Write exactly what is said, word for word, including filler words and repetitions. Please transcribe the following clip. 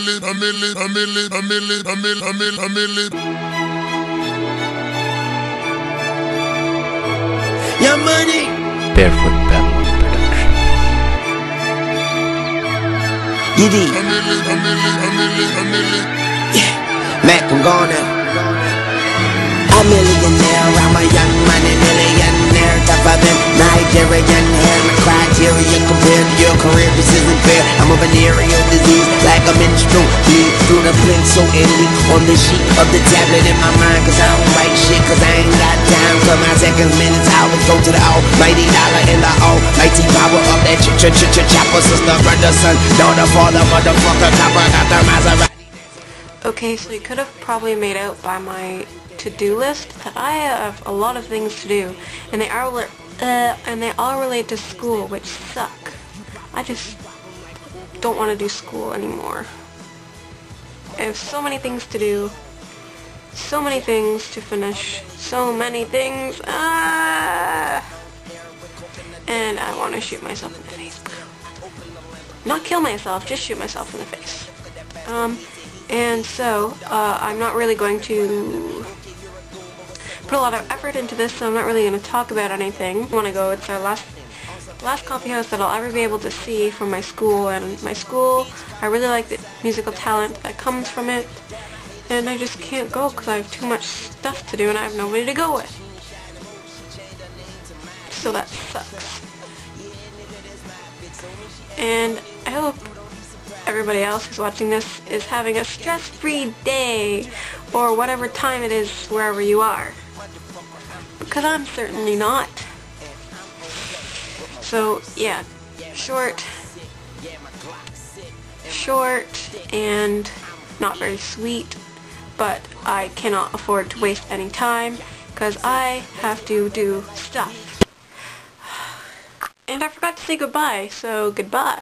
Your money. Barefoot Babylon production. You did. Yeah, Mac, I'm gone now. A millionaire, I'm a young money millionaire, tougher than Nigerian hair. My criteria compared to your career, this isn't fair. I'm a venereal disease, like a menstrual bleed through the pencil ending on the sheet of the tablet in my mind. Cause I don't write shit, cause I ain't got time. Cause my seconds, minutes, hours go to the almighty dollar and the almighty power of that ch ch ch ch chopper. Sister, brother, son, daughter, father, motherfucker, copper, got the Maserati. Okay, so you could have probably made out by my to-do list that I have a lot of things to do, and they are uh, and they all relate to school, which suck. I just don't want to do school anymore. I have so many things to do, so many things to finish, so many things, ah, and I want to shoot myself in the face. Not kill myself, just shoot myself in the face. Um, and so uh, I'm not really going to put a lot of effort into this, so I'm not really going to talk about anything. I want to go, it's our last last coffee house that I'll ever be able to see from my school, and my school, I really like the musical talent that comes from it, and I just can't go because I have too much stuff to do and I have nobody to go with. So that sucks. And I hope everybody else who's watching this is having a stress-free day, or whatever time it is wherever you are. Because I'm certainly not. So, yeah, short, short, and not very sweet, but I cannot afford to waste any time, because I have to do stuff. And I forgot to say goodbye, so goodbye.